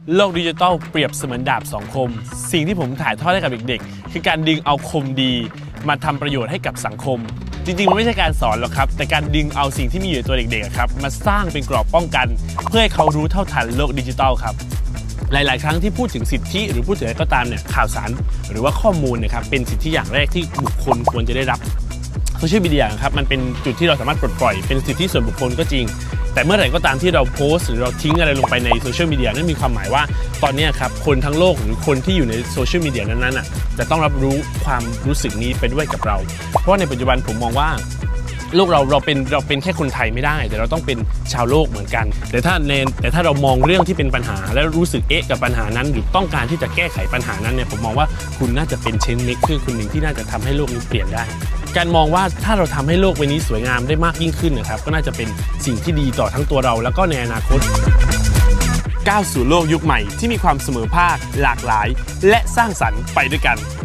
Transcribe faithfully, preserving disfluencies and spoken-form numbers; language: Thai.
โลกดิจิทัลเปรียบเสมือนดาบสองคมสิ่งที่ผมถ่ายทอดให้กับเด็กๆคือการดึงเอาคมดีมาทำประโยชน์ให้กับสังคมจริงๆมันไม่ใช่การสอนหรอกครับแต่การดึงเอาสิ่งที่มีอยู่ในตัวเด็กๆครับมาสร้างเป็นกรอบป้องกันเพื่อให้เขารู้เท่าทันโลกดิจิทัลครับหลายๆครั้งที่พูดถึงสิทธิหรือพูดถึงอะไรก็ตามเนี่ยข่าวสารหรือว่าข้อมูลนะครับเป็นสิทธิอย่างแรกที่บุคคลควรจะได้รับโซเชียลมีเดียครับมันเป็นจุดที่เราสามารถปลดปล่อยเป็นสิทธิส่วนบุคคลก็จริงแต่เมื่อไหร่ก็ตามที่เราโพสต์หรือเราทิ้งอะไรลงไปในโซเชียลมีเดียนั่นมีความหมายว่าตอนนี้ครับคนทั้งโลกหรือคนที่อยู่ในโซเชียลมีเดียนั้นๆจะต้องรับรู้ความรู้สึกนี้ไปด้วยกับเราเพราะในปัจจุบันผมมองว่าโลกเราเราเป็นเราเป็นแค่คนไทยไม่ได้แต่เราต้องเป็นชาวโลกเหมือนกันแต่ถ้าเนนแต่ถ้าเรามองเรื่องที่เป็นปัญหาแล้วรู้สึกเอ๊ะกับปัญหานั้นหรือต้องการที่จะแก้ไขปัญหานั้นเนี่ยผมมองว่าคุณน่าจะเป็นเชนเมคเกอร์คนหนึ่งที่น่าจะทำให้โลกนี้เปลี่ยนได้การมองว่าถ้าเราทำให้โลกใบนี้สวยงามได้มากยิ่งขึ้นนะครับก็น่าจะเป็นสิ่งที่ดีต่อทั้งตัวเราแล้วก็ในอนาคตก้าวสู่โลกยุคใหม่ที่มีความเสมอภาคหลากหลายและสร้างสรรค์ไปด้วยกัน